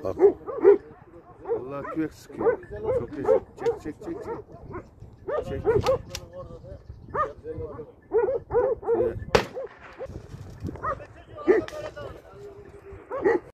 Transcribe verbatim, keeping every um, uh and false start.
Bak. Vallahi küvek sıkıyor. Çok teşekkür. Çek çek çek çek. Çek.